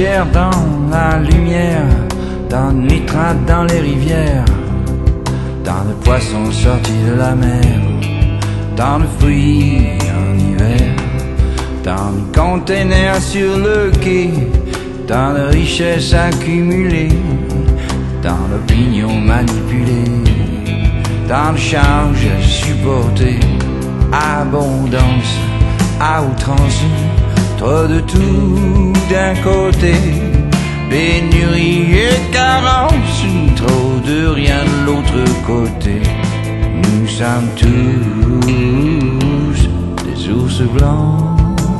chair dans la lumière, dans le nitrate dans les rivières, dans le poisson sorti de la mer, dans le fruit en hiver, dans le container sur le quai, dans la richesse accumulée, dans l'opinion manipulée, dans le charge supporté, abondance à outrance, trop de tout d'un côté, pénurie et carence, trop de rien de l'autre côté. Nous sommes tous des ours blancs,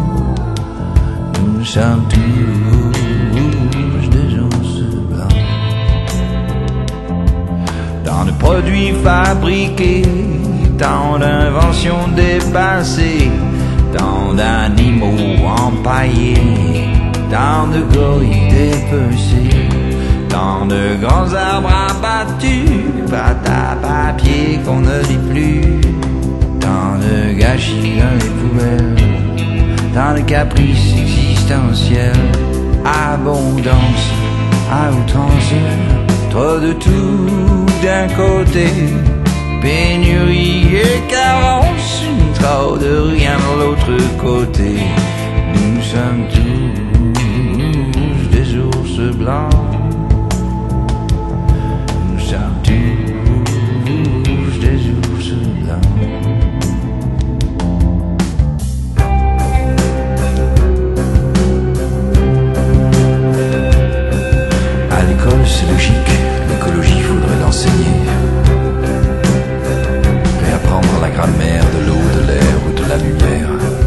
nous sommes tous des ours blancs. Dans le produit fabriqué, tant d'inventions dépassées, tant d'animaux empaillés, tant de gorilles dépecés, tant de grands arbres abattus, pâte à papier qu'on ne lit plus, tant de gâchis dans les poubelles, tant de caprices existentiels, abondance à outrance, trop de tout d'un côté, pénurie et carence, trop de rien de l'autre côté. Nous sommes tous des ours blancs, nous sommes tous des ours blancs. À l'école c'est logique, l'écologie faudrait l'enseigner. Réapprendre la grammaire de l'eau, de l'air ou de la lumière.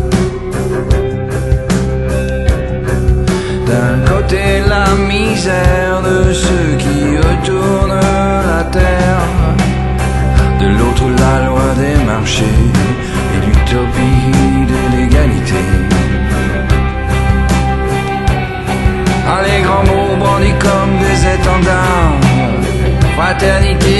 D'un côté la misère de ceux qui retournent la terre, de l'autre la loi des marchés et l'utopie de l'égalité. Ah, les grands mots brandis comme des étendards, fraternité